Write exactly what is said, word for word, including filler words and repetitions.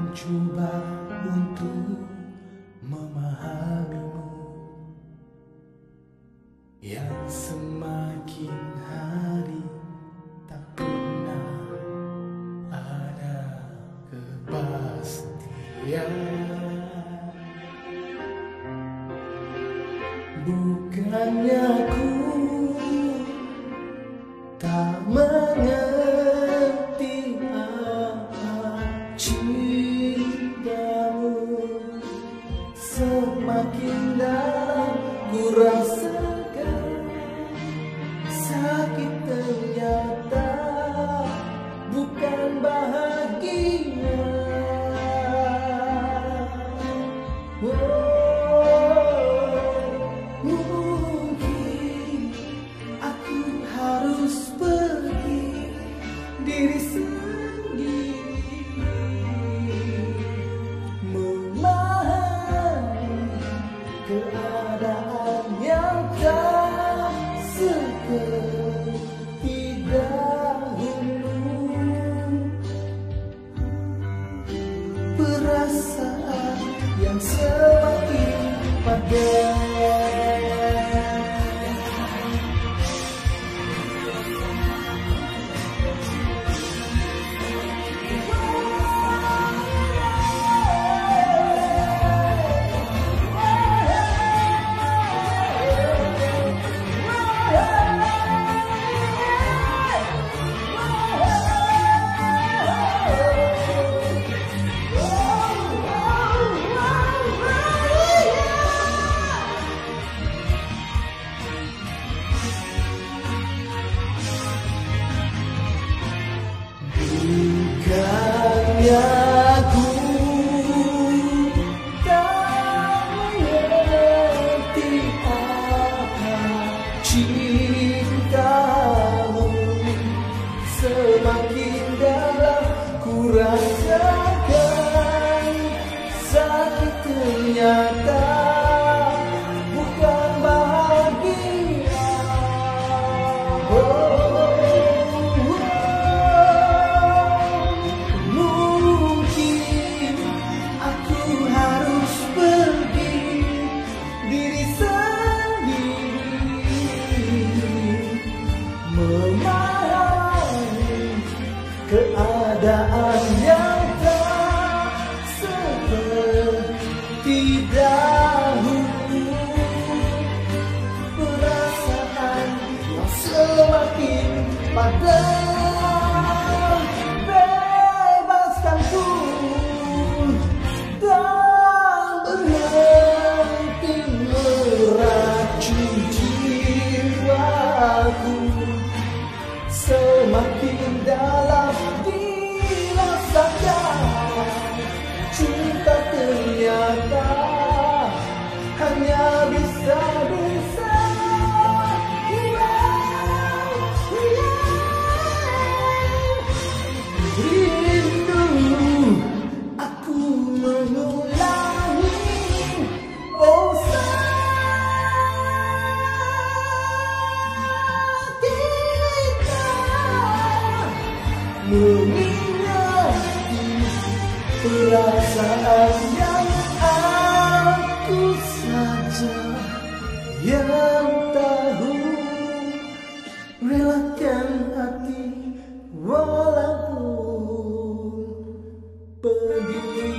mencoba untuk memahamimu yang semakin hari tak pernah ada kepastian. Bukannya ku tak mengerti apa cintamu, semakin dalam ku rasakan sakit ternyata bukan bahagia. Oh, diri sendiri memahami keadaan yang tak seperti dahulu. Perasaan yang semakin padat, aku tak mengerti apa cintamu, semakin dalam ku rasakan sakit ternyata bukan bahagia. Oh, memahami keadaan yang tak seperti dahulu. Perasaan yang semakin padat, bebaskanku dan berhenti meracun jiwaku. Semakin dalam dirasakan cinta ternyata hanya bisa bersama. Rindu aku mengulangi, oh mengingati perasaan yang aku saja yang tahu. Relakan hati walaupun pedih.